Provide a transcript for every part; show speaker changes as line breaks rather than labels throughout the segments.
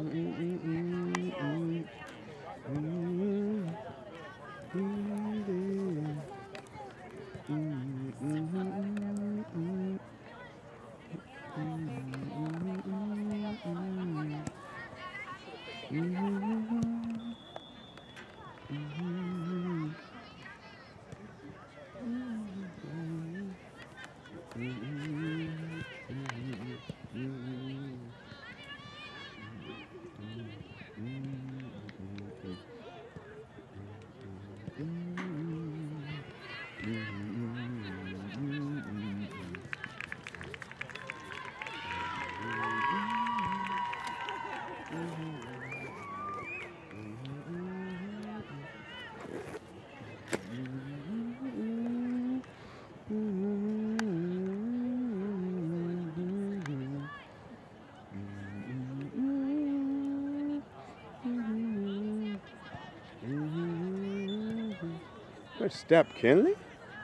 Good step, Kenley.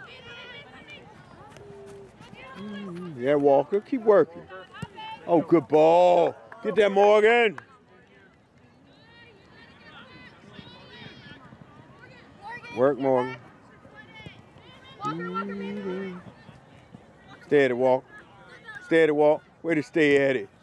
Yeah, Walker, keep working. Oh, good ball. Get that, Morgan. Work, Morgan. Stay at it, Walk. Stay at it, Walk. Way to stay at it.